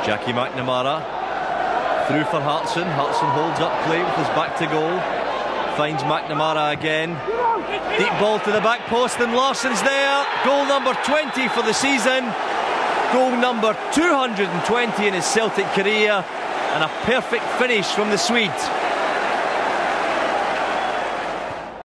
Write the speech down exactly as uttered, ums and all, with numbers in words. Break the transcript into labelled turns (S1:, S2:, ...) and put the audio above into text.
S1: Jackie McNamara through for Hartson. Hartson holds up play with his back to goal. Finds McNamara again. Deep ball to the back post, and Larsson's there. Goal number twenty for the season. Goal number two hundred twenty in his Celtic career, and a perfect finish from the Swede.